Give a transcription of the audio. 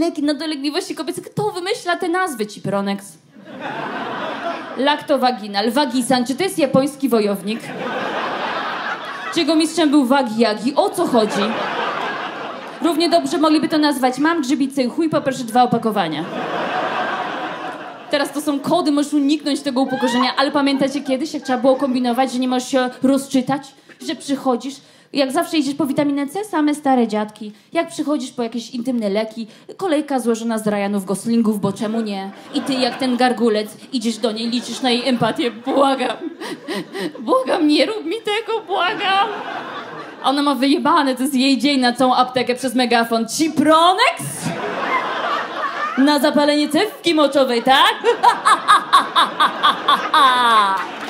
leki na dolegliwości kobiece. Kto wymyśla te nazwy? Cipronex. Lactovaginal. Vagisan. Czy to jest japoński wojownik? Czy jego mistrzem był Wagi Yagi? O co chodzi? Równie dobrze mogliby to nazwać mam grzybicy i chuj, poproszę 2 opakowania. Teraz to są kody, możesz uniknąć tego upokorzenia, ale pamiętacie kiedyś, jak trzeba było kombinować, że nie możesz się rozczytać, że przychodzisz, jak zawsze idziesz po witaminę C, same stare dziadki. Jak przychodzisz po jakieś intymne leki, kolejka złożona z Ryanów Goslingów, bo czemu nie? I ty jak ten gargulec idziesz do niej, liczysz na jej empatię, błagam. Błagam, nie rób mi tego, błagam. Ona ma wyjebane, to jest jej dzień na całą aptekę przez megafon. Cipronex? Na zapalenie cewki moczowej, tak?